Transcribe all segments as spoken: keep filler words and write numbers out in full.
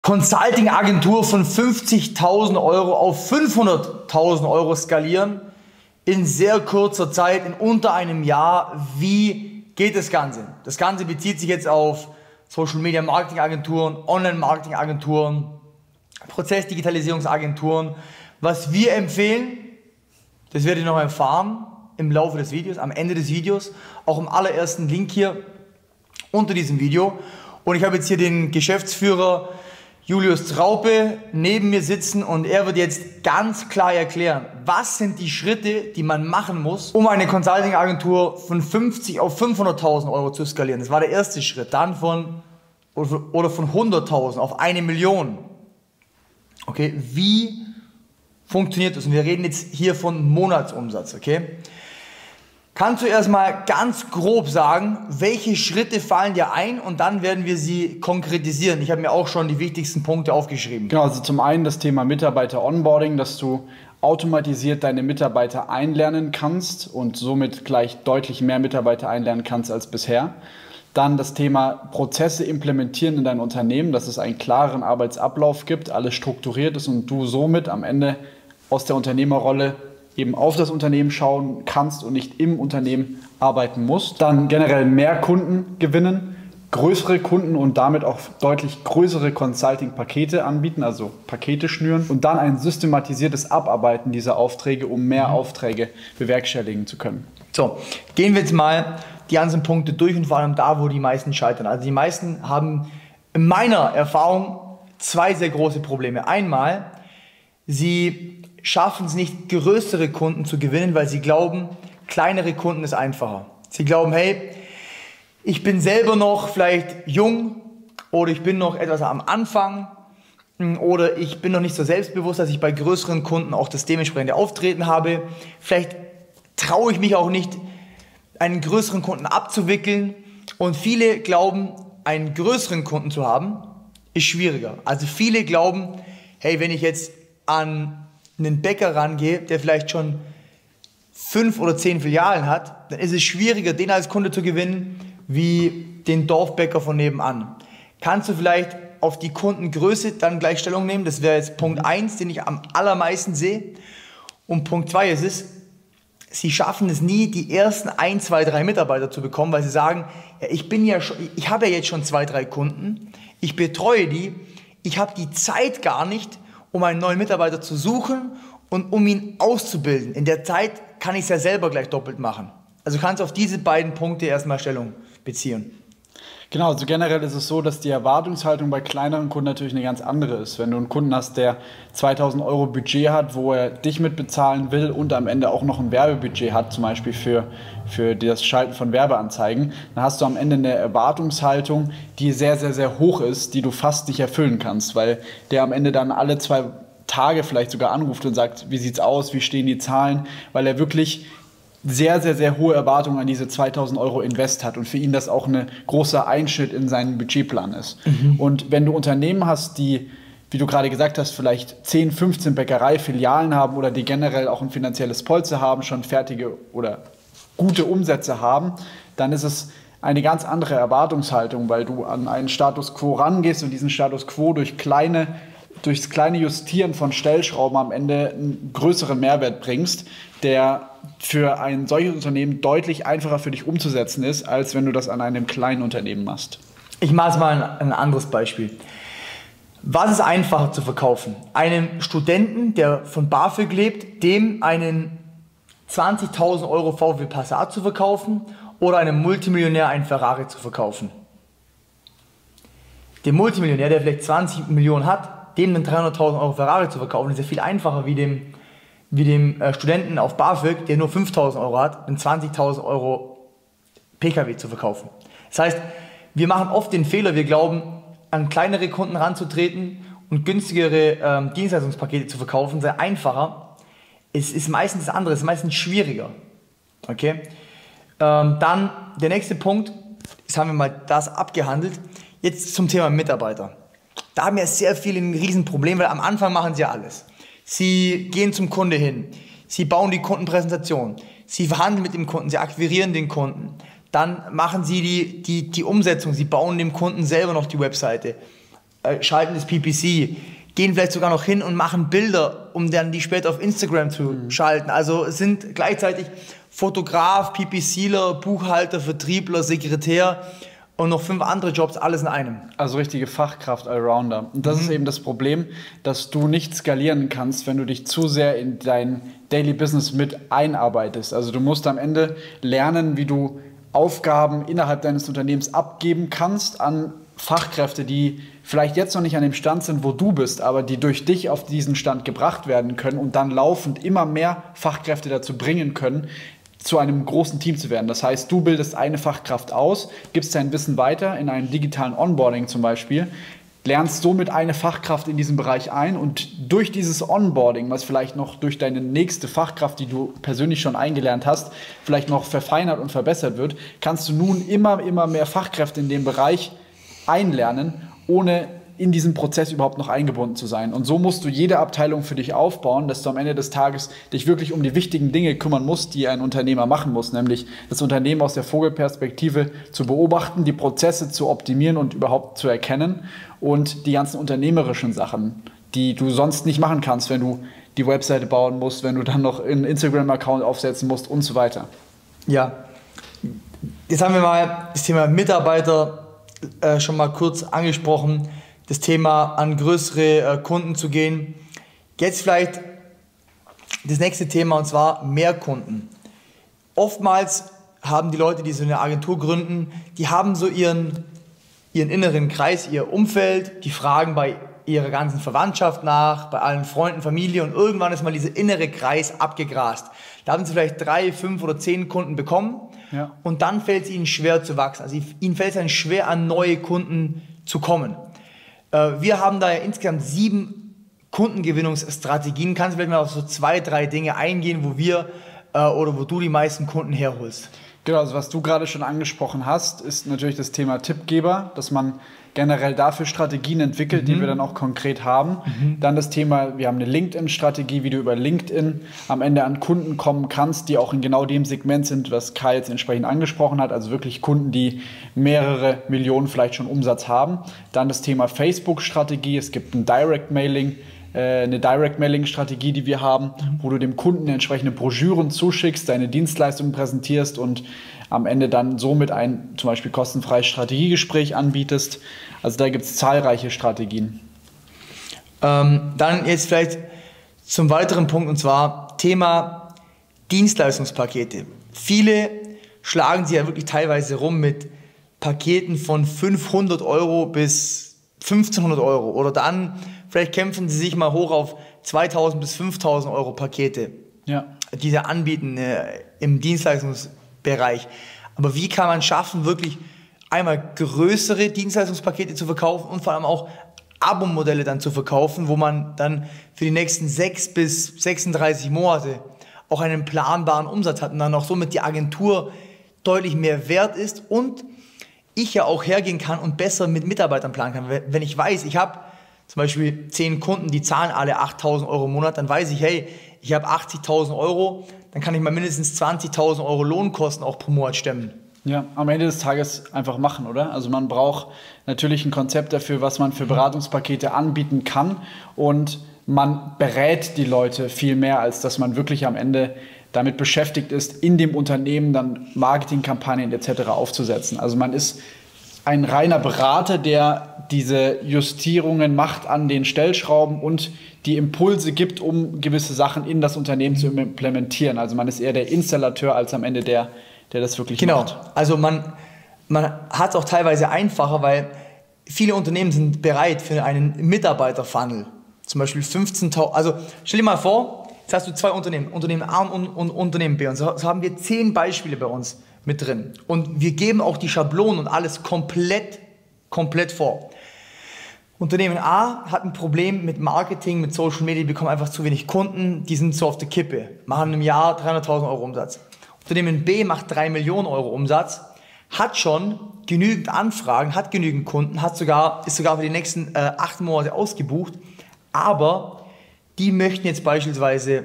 Consulting-Agentur von fünfzigtausend Euro auf fünfhunderttausend Euro skalieren in sehr kurzer Zeit, in unter einem Jahr. Wie geht das Ganze? Das Ganze bezieht sich jetzt auf Social-Media-Marketing-Agenturen, Online-Marketing-Agenturen, Prozessdigitalisierungsagenturen. Was wir empfehlen, das werdet ihr noch erfahren im Laufe des Videos, am Ende des Videos, auch im allerersten Link hier unter diesem Video. Und ich habe jetzt hier den Geschäftsführer Julius Traupe neben mir sitzen und er wird jetzt ganz klar erklären, was sind die Schritte, die man machen muss, um eine Consulting-Agentur von fünfzig auf fünfhunderttausend Euro zu skalieren. Das war der erste Schritt. Dann von, oder von hunderttausend auf eine Million. Okay, wie funktioniert das? Und wir reden jetzt hier von Monatsumsatz, okay? Kannst du erstmal ganz grob sagen, welche Schritte fallen dir ein und dann werden wir sie konkretisieren. Ich habe mir auch schon die wichtigsten Punkte aufgeschrieben. Genau, also zum einen das Thema Mitarbeiter-Onboarding, dass du automatisiert deine Mitarbeiter einlernen kannst und somit gleich deutlich mehr Mitarbeiter einlernen kannst als bisher. Dann das Thema Prozesse implementieren in dein Unternehmen, dass es einen klaren Arbeitsablauf gibt, alles strukturiert ist und du somit am Ende aus der Unternehmerrolle eben auf das Unternehmen schauen kannst und nicht im Unternehmen arbeiten musst. Dann generell mehr Kunden gewinnen, größere Kunden und damit auch deutlich größere Consulting-Pakete anbieten, also Pakete schnüren und dann ein systematisiertes Abarbeiten dieser Aufträge, um mehr mhm. Aufträge bewerkstelligen zu können. So, gehen wir jetzt mal die ganzen Punkte durch und vor allem da, wo die meisten scheitern. Also die meisten haben in meiner Erfahrung zwei sehr große Probleme. Einmal, sie schaffen es nicht, größere Kunden zu gewinnen, weil sie glauben, kleinere Kunden ist einfacher. Sie glauben, hey, ich bin selber noch vielleicht jung oder ich bin noch etwas am Anfang oder ich bin noch nicht so selbstbewusst, dass ich bei größeren Kunden auch das dementsprechende Auftreten habe. Vielleicht traue ich mich auch nicht, einen größeren Kunden abzuwickeln und viele glauben, einen größeren Kunden zu haben, ist schwieriger. Also viele glauben, hey, wenn ich jetzt an einen Bäcker rangehe, der vielleicht schon fünf oder zehn Filialen hat, dann ist es schwieriger, den als Kunde zu gewinnen, wie den Dorfbäcker von nebenan. Kannst du vielleicht auf die Kundengröße dann gleich Stellung nehmen? Das wäre jetzt Punkt eins, den ich am allermeisten sehe. Und Punkt zwei ist es, sie schaffen es nie, die ersten ein, zwei, drei Mitarbeiter zu bekommen, weil sie sagen, ja, ich bin ja schon, ich habe ja jetzt schon zwei, drei Kunden, ich betreue die, ich habe die Zeit gar nicht, um einen neuen Mitarbeiter zu suchen und um ihn auszubilden. In der Zeit kann ich es ja selber gleich doppelt machen. Also kannst du auf diese beiden Punkte erstmal Stellung beziehen. Genau, also generell ist es so, dass die Erwartungshaltung bei kleineren Kunden natürlich eine ganz andere ist. Wenn du einen Kunden hast, der zweitausend Euro Budget hat, wo er dich mit bezahlen will und am Ende auch noch ein Werbebudget hat, zum Beispiel für, für das Schalten von Werbeanzeigen, dann hast du am Ende eine Erwartungshaltung, die sehr, sehr, sehr hoch ist, die du fast nicht erfüllen kannst, weil der am Ende dann alle zwei Tage vielleicht sogar anruft und sagt, wie sieht's aus, wie stehen die Zahlen, weil er wirklich sehr, sehr, sehr hohe Erwartungen an diese zweitausend Euro Invest hat und für ihn das auch ein großer Einschnitt in seinen Budgetplan ist. Mhm. Und wenn du Unternehmen hast, die, wie du gerade gesagt hast, vielleicht zehn, fünfzehn Bäckerei-Filialen haben oder die generell auch ein finanzielles Polster haben, schon fertige oder gute Umsätze haben, dann ist es eine ganz andere Erwartungshaltung, weil du an einen Status Quo rangehst und diesen Status Quo durch kleine durchs kleine Justieren von Stellschrauben am Ende einen größeren Mehrwert bringst, der für ein solches Unternehmen deutlich einfacher für dich umzusetzen ist, als wenn du das an einem kleinen Unternehmen machst. Ich mache mal ein anderes Beispiel. Was ist einfacher zu verkaufen? Einem Studenten, der von BAföG lebt, dem einen zwanzigtausend Euro VW Passat zu verkaufen oder einem Multimillionär einen Ferrari zu verkaufen? Dem Multimillionär, der vielleicht zwanzig Millionen hat, dem einen dreihunderttausend Euro Ferrari zu verkaufen, ist ja viel einfacher wie dem, wie dem äh, Studenten auf BAföG, der nur fünftausend Euro hat, einen zwanzigtausend Euro P K W zu verkaufen. Das heißt, wir machen oft den Fehler, wir glauben, an kleinere Kunden ranzutreten und günstigere ähm, Dienstleistungspakete zu verkaufen, sei einfacher. Es ist meistens das andere, es ist meistens schwieriger. Okay? Ähm, dann der nächste Punkt, jetzt haben wir mal das abgehandelt, jetzt zum Thema Mitarbeiter. Da haben ja sehr viele ein Riesenproblem, weil am Anfang machen sie ja alles. Sie gehen zum Kunde hin, sie bauen die Kundenpräsentation, sie verhandeln mit dem Kunden, sie akquirieren den Kunden, dann machen sie die, die, die Umsetzung, sie bauen dem Kunden selber noch die Webseite. äh, schalten das P P C, gehen vielleicht sogar noch hin und machen Bilder, um dann die später auf Instagram zu mhm. schalten. Also es sind gleichzeitig Fotograf, PPCler, Buchhalter, Vertriebler, Sekretär und noch fünf andere Jobs, alles in einem. Also richtige Fachkraft Allrounder. Und das mhm. ist eben das Problem, dass du nicht skalieren kannst, wenn du dich zu sehr in dein Daily Business mit einarbeitest. Also du musst am Ende lernen, wie du Aufgaben innerhalb deines Unternehmens abgeben kannst an Fachkräfte, die vielleicht jetzt noch nicht an dem Stand sind, wo du bist, aber die durch dich auf diesen Stand gebracht werden können und dann laufend immer mehr Fachkräfte dazu bringen können, zu einem großen Team zu werden. Das heißt, du bildest eine Fachkraft aus, gibst dein Wissen weiter in einem digitalen Onboarding zum Beispiel, lernst somit eine Fachkraft in diesem Bereich ein und durch dieses Onboarding, was vielleicht noch durch deine nächste Fachkraft, die du persönlich schon eingelernt hast, vielleicht noch verfeinert und verbessert wird, kannst du nun immer, immer mehr Fachkräfte in dem Bereich einlernen, ohne in diesem Prozess überhaupt noch eingebunden zu sein. Und so musst du jede Abteilung für dich aufbauen, dass du am Ende des Tages dich wirklich um die wichtigen Dinge kümmern musst, die ein Unternehmer machen muss, nämlich das Unternehmen aus der Vogelperspektive zu beobachten, die Prozesse zu optimieren und überhaupt zu erkennen und die ganzen unternehmerischen Sachen, die du sonst nicht machen kannst, wenn du die Webseite bauen musst, wenn du dann noch einen Instagram-Account aufsetzen musst und so weiter. Ja, jetzt haben wir mal das Thema Mitarbeiter äh, schon mal kurz angesprochen. Das Thema an größere äh, Kunden zu gehen. Jetzt vielleicht das nächste Thema, und zwar mehr Kunden. Oftmals haben die Leute, die so eine Agentur gründen, die haben so ihren, ihren inneren Kreis, ihr Umfeld, die fragen bei ihrer ganzen Verwandtschaft nach, bei allen Freunden, Familie, und irgendwann ist mal dieser innere Kreis abgegrast. Da haben sie vielleicht drei, fünf oder zehn Kunden bekommen, ja. Und dann fällt es ihnen schwer zu wachsen. Also ihnen fällt es dann schwer, an neue Kunden zu kommen. Wir haben da ja insgesamt sieben Kundengewinnungsstrategien. Kannst du vielleicht mal auf so zwei, drei Dinge eingehen, wo wir äh, oder wo du die meisten Kunden herholst? Genau, also was du gerade schon angesprochen hast, ist natürlich das Thema Tippgeber, dass man generell dafür Strategien entwickelt, mhm. die wir dann auch konkret haben. Mhm. Dann das Thema, wir haben eine LinkedIn-Strategie, wie du über LinkedIn am Ende an Kunden kommen kannst, die auch in genau dem Segment sind, was Kai jetzt entsprechend angesprochen hat, also wirklich Kunden, die mehrere Millionen vielleicht schon Umsatz haben. Dann das Thema Facebook-Strategie, es gibt ein Direct-Mailing, äh, eine Direct-Mailing-Strategie, die wir haben, mhm. wo du dem Kunden entsprechende Broschüren zuschickst, deine Dienstleistungen präsentierst und am Ende dann somit ein zum Beispiel kostenfreies Strategiegespräch anbietest. Also da gibt es zahlreiche Strategien. Ähm, dann jetzt vielleicht zum weiteren Punkt, und zwar Thema Dienstleistungspakete. Viele schlagen sich ja wirklich teilweise rum mit Paketen von fünfhundert Euro bis fünfzehnhundert Euro. Oder dann vielleicht kämpfen sie sich mal hoch auf zweitausend bis fünftausend Euro Pakete, ja. die sie anbieten äh, im Dienstleistungsbereich. Bereich. Aber wie kann man schaffen, wirklich einmal größere Dienstleistungspakete zu verkaufen und vor allem auch Abo-Modelle dann zu verkaufen, wo man dann für die nächsten sechs bis sechsunddreißig Monate auch einen planbaren Umsatz hat und dann auch somit die Agentur deutlich mehr wert ist und ich ja auch hergehen kann und besser mit Mitarbeitern planen kann. Wenn ich weiß, ich habe zum Beispiel zehn Kunden, die zahlen alle achttausend Euro im Monat, dann weiß ich, hey, ich habe achtzigtausend Euro, dann kann ich mal mindestens zwanzigtausend Euro Lohnkosten auch pro Monat stemmen. Ja, am Ende des Tages einfach machen, oder? Also man braucht natürlich ein Konzept dafür, was man für Beratungspakete anbieten kann und man berät die Leute viel mehr, als dass man wirklich am Ende damit beschäftigt ist, in dem Unternehmen dann Marketingkampagnen et cetera aufzusetzen. Also man ist ein reiner Berater, der diese Justierungen macht an den Stellschrauben und die Impulse gibt, um gewisse Sachen in das Unternehmen zu implementieren. Also man ist eher der Installateur als am Ende der, der das wirklich genau. macht. Genau, also man, man hat es auch teilweise einfacher, weil viele Unternehmen sind bereit für einen Mitarbeiter-Funnel. Zum Beispiel fünfzehntausend, also stell dir mal vor, jetzt hast du zwei Unternehmen, Unternehmen A und, und Unternehmen B. Und so, so haben wir zehn Beispiele bei uns mit drin. Und wir geben auch die Schablonen und alles komplett, komplett vor. Unternehmen A hat ein Problem mit Marketing, mit Social Media, die bekommen einfach zu wenig Kunden, die sind so auf der Kippe, machen im Jahr dreihunderttausend Euro Umsatz. Unternehmen B macht drei Millionen Euro Umsatz, hat schon genügend Anfragen, hat genügend Kunden, hat sogar, ist sogar für die nächsten äh, acht Monate ausgebucht, aber die möchten jetzt beispielsweise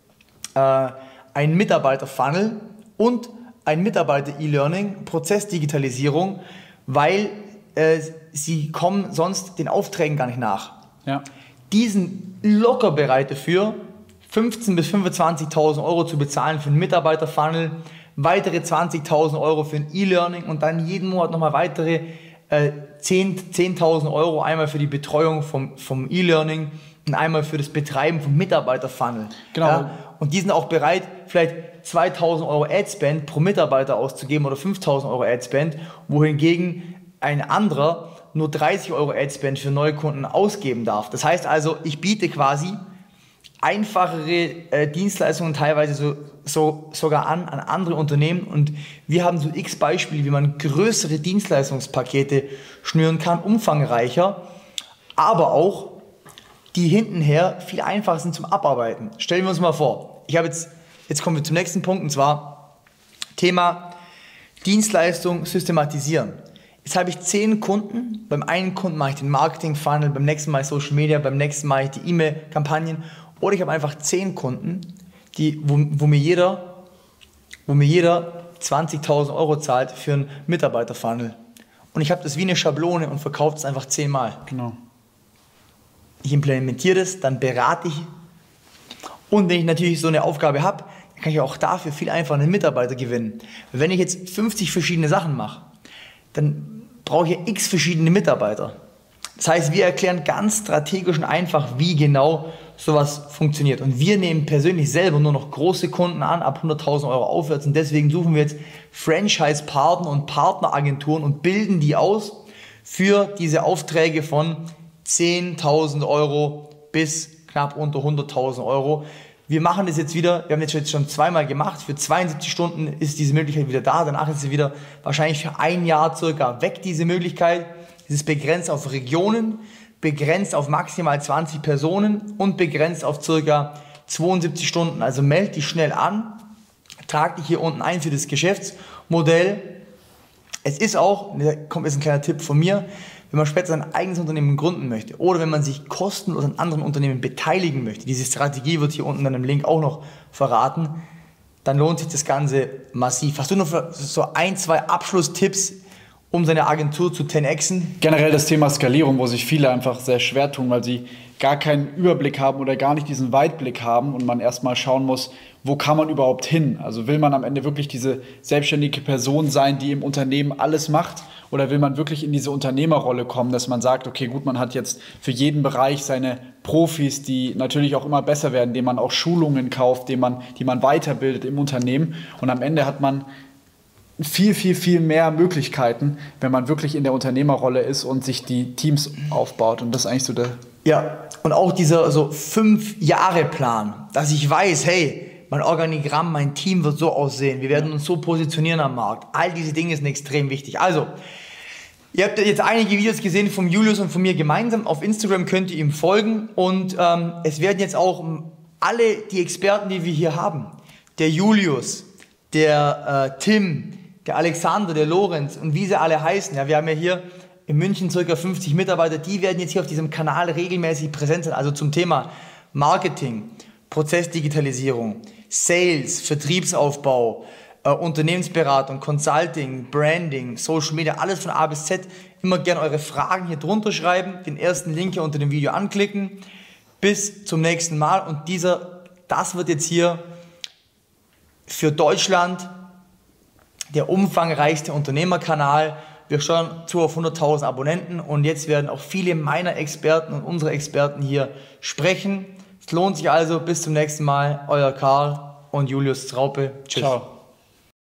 äh, einen Mitarbeiter-Funnel und ein Mitarbeiter-E-Learning, Prozessdigitalisierung, weil äh, sie kommen sonst den Aufträgen gar nicht nach. Ja. Die sind locker bereit dafür, fünfzehntausend bis fünfundzwanzigtausend Euro zu bezahlen für einen Mitarbeiterfunnel, weitere zwanzigtausend Euro für ein E-Learning und dann jeden Monat nochmal weitere äh, zehntausend Euro, einmal für die Betreuung vom, vom E-Learning und einmal für das Betreiben vom Mitarbeiterfunnel. Genau. Ja? Und die sind auch bereit, vielleicht zweitausend Euro Adspend pro Mitarbeiter auszugeben oder fünftausend Euro Adspend, wohingegen ein anderer nur dreißig Euro Adspend für Neukunden ausgeben darf. Das heißt also, ich biete quasi einfachere äh, Dienstleistungen teilweise so, so, sogar an, an andere Unternehmen und wir haben so x Beispiele, wie man größere Dienstleistungspakete schnüren kann, umfangreicher, aber auch die hintenher viel einfacher sind zum Abarbeiten. Stellen wir uns mal vor, ich habe jetzt, jetzt kommen wir zum nächsten Punkt und zwar Thema Dienstleistung systematisieren. Jetzt habe ich zehn Kunden, beim einen Kunden mache ich den Marketing-Funnel, beim nächsten Mal Social Media, beim nächsten Mal die E-Mail-Kampagnen oder ich habe einfach zehn Kunden, die, wo, wo mir jeder, wo mir jeder zwanzigtausend Euro zahlt für einen Mitarbeiter-Funnel. Und ich habe das wie eine Schablone und verkaufe es einfach zehnmal. Genau. Ich implementiere das, dann berate ich. Und wenn ich natürlich so eine Aufgabe habe, dann kann ich auch dafür viel einfacher einen Mitarbeiter gewinnen. Wenn ich jetzt fünfzig verschiedene Sachen mache, dann brauche ich x verschiedene Mitarbeiter. Das heißt, wir erklären ganz strategisch und einfach, wie genau sowas funktioniert. Und wir nehmen persönlich selber nur noch große Kunden an, ab hunderttausend Euro aufwärts. Und deswegen suchen wir jetzt Franchise-Partner und Partneragenturen und bilden die aus für diese Aufträge von zehntausend Euro bis knapp unter hunderttausend Euro. Wir machen das jetzt wieder, wir haben das jetzt schon zweimal gemacht, für zweiundsiebzig Stunden ist diese Möglichkeit wieder da, danach ist sie wieder wahrscheinlich für ein Jahr circa weg, diese Möglichkeit. Es ist begrenzt auf Regionen, begrenzt auf maximal zwanzig Personen und begrenzt auf circa zweiundsiebzig Stunden. Also meld dich schnell an, trag dich hier unten ein für das Geschäftsmodell. Es ist auch, da kommt jetzt ein kleiner Tipp von mir, wenn man später sein eigenes Unternehmen gründen möchte oder wenn man sich kostenlos an anderen Unternehmen beteiligen möchte, diese Strategie wird hier unten in einem Link auch noch verraten, dann lohnt sich das Ganze massiv. Hast du noch so ein, zwei Abschlusstipps, um seine Agentur zu zehn Xen? Generell das Thema Skalierung, wo sich viele einfach sehr schwer tun, weil sie gar keinen Überblick haben oder gar nicht diesen Weitblick haben und man erstmal schauen muss, wo kann man überhaupt hin? Also will man am Ende wirklich diese selbstständige Person sein, die im Unternehmen alles macht? Oder will man wirklich in diese Unternehmerrolle kommen, dass man sagt, okay, gut, man hat jetzt für jeden Bereich seine Profis, die natürlich auch immer besser werden, denen man auch Schulungen kauft, die man, die man weiterbildet im Unternehmen. Und am Ende hat man viel, viel, viel mehr Möglichkeiten, wenn man wirklich in der Unternehmerrolle ist und sich die Teams aufbaut. Und das ist eigentlich so der... Ja, und auch dieser so Fünf-Jahre-Plan, dass ich weiß, hey, mein Organigramm, mein Team wird so aussehen, wir werden uns so positionieren am Markt. All diese Dinge sind extrem wichtig. Also, ihr habt jetzt einige Videos gesehen von Julius und von mir gemeinsam. Auf Instagram könnt ihr ihm folgen und ähm, es werden jetzt auch alle die Experten, die wir hier haben, der Julius, der äh, Tim, der Alexander, der Lorenz und wie sie alle heißen. Ja, wir haben ja hier in München ca. fünfzig Mitarbeiter, die werden jetzt hier auf diesem Kanal regelmäßig präsent sein. Also zum Thema Marketing, Prozessdigitalisierung, Sales, Vertriebsaufbau, äh, Unternehmensberatung, Consulting, Branding, Social Media, alles von A bis Z. Immer gerne eure Fragen hier drunter schreiben, den ersten Link hier unter dem Video anklicken. Bis zum nächsten Mal und dieser, das wird jetzt hier für Deutschland der umfangreichste Unternehmerkanal. Wir steuern zu auf hunderttausend Abonnenten und jetzt werden auch viele meiner Experten und unsere Experten hier sprechen. Es lohnt sich also. Bis zum nächsten Mal. Euer Karl und Julius Traupe. Tschüss. Ciao.